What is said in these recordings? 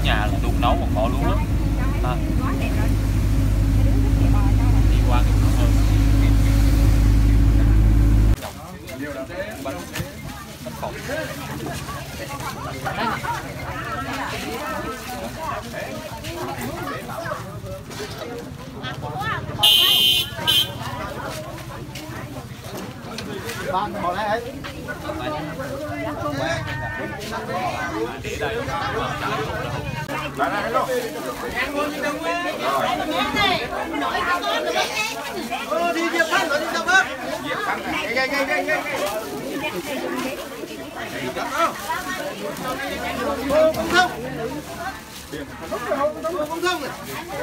nhà là đun nấu một cỏ lúa à. Đi qua cái hơn bạn bỏ lại ấy. Để đây. Lại lại luôn. Đi Diệp Thăng rồi đi đâu hết? Diệp Thăng này. Gai. Không thông. Không thông này.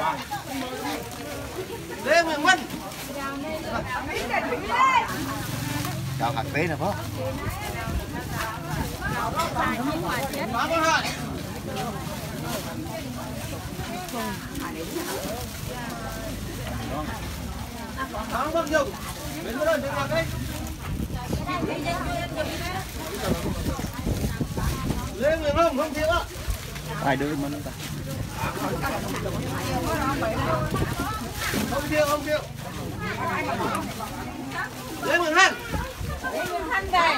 Lê Nguyễn Văn. Chào hạt tế nè bố. Không vâng dùng. Bên đó đừng vào đây. Lên người không thiếu á. Ai đưa mà nó ta. Không thiếu. Lên người Hân. Lên người Hân đây.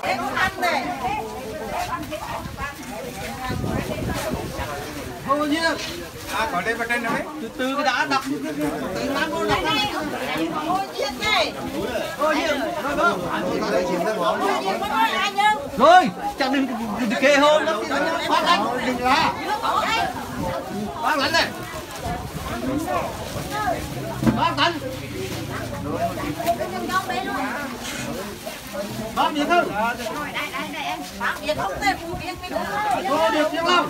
Thôi như nào. Còn lên vào trên nữa. Từ cái đã đập từ mang cô đập này. Ôi chiếc này. Thôi như Rồi. rồi chẳng đừng kê hôn lắm phát anh đừng ra bác lạnh này bác tấn bác biết không Rồi đây em. Bác biết không đây phụ biết cái thôi được chưa không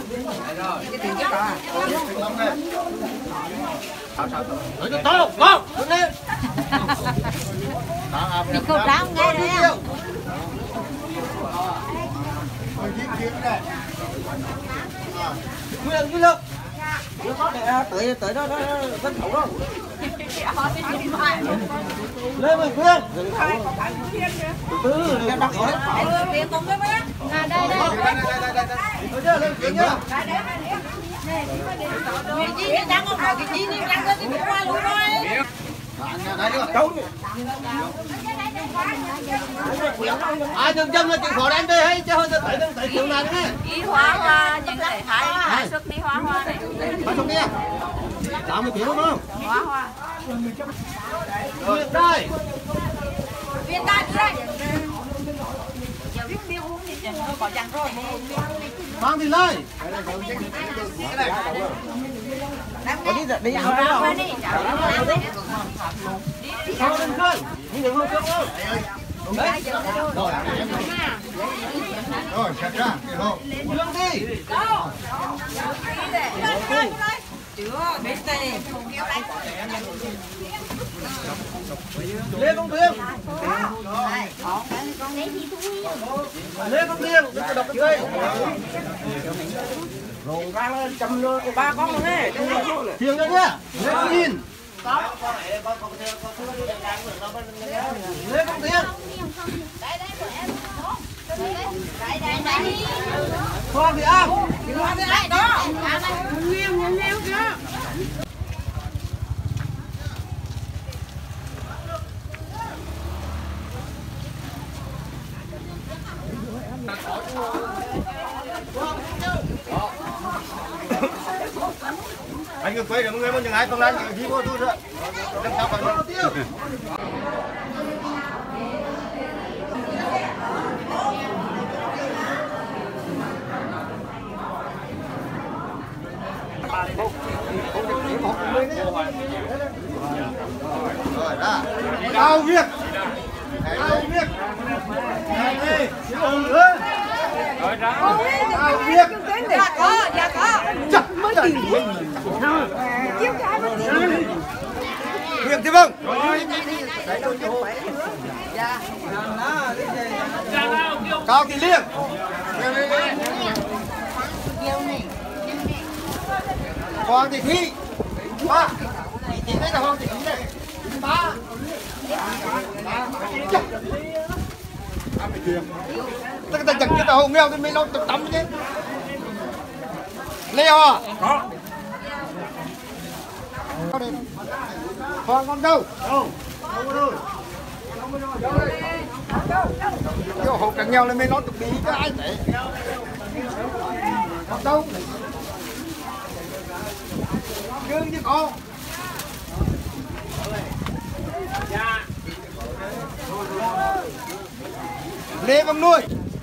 rồi to không đứng lên mình không dám nghe đấy em. Nguyên cái lực tới đó vẫn thấu đâu lên mình Nguyên từ từ em đọc hỏi Về cùng với bác. Đây. thôi chưa lên chuyện nhá Cái gì nó đang không hỏi cái gì nó đang thì mình qua luôn rồi. ai đừng chân là chịu khó đem đây hay chứ hơn tới kiểu này đấy Đi hóa những cái hai suất đi hóa này. bắt xuống đi làm một tiếng đúng không Hóa. rồi đây Viên ta đây. Giờ biết điêu uống thì chẳng có bỏ dặn rồi. mang thì lên Đi ảo ra đi. thôi lên khơi nhưng đừng không đâu đấy Rồi, chặt ra, cái lô. Dương đi Chưa, biết đây. Lê Công Tiên Lê Công Tiên đừng có đập cái cây Rồng ra lên chầm luôn của ba con luôn nè. thiền ra nhá Lê Công Tiên Lê Công Tiên Khoan thì am Nhiều kìa. Anh cứ quay được người một những ai không đang gì vô tôi rồi. Làm sao còn rồi đó. Cao Việt. Cao Việt. Đây, xin ơn nữa. Rồi ra. Cao Việt. Dạ có. Chặt mới tìm. Việt thì vâng. Cao Thị Liên. Hoàng Thị Thi. Ba. Thị đây là Hoàng Thị Thi đây. Ba. Ta chẳng cái tàu nghèo thì mình lo tắm chứ. leo à con đâu vô hộp cạnh nhau lên mới nói tụi bị cái ai tệ con đâu dương chứ con lê bằng nuôi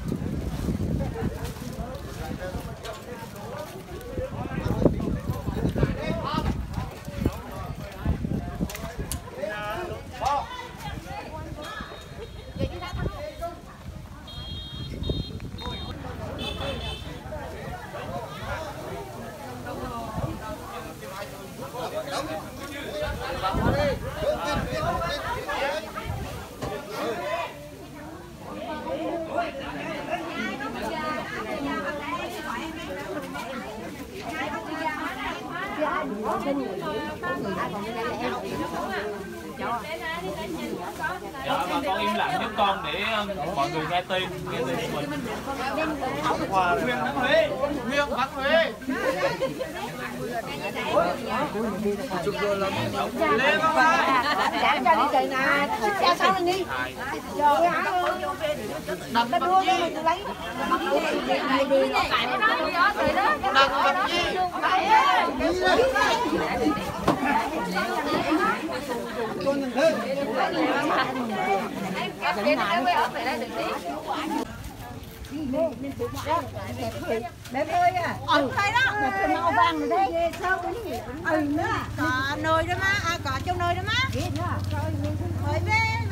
Dạ, bà con im lặng giúp con để mọi người nghe tin của mình. Nguyên Thắng Huế, Nguyên Thắng Huế. Lê Văn Lai. Giảm cho đi trời nè, cha sao lên đi. Rồi hả? Đặt nó đưa cho mình lấy. Đi nó tại nó nói đó rồi đó. Đặt Bạch Di. con nhìn thế Bé ơi à, thấy đó, màu vàng rồi đấy. Sao cái gì? Nữa. Cỏ nồi đó má, cỏ trong nồi đó má. Thôi bé.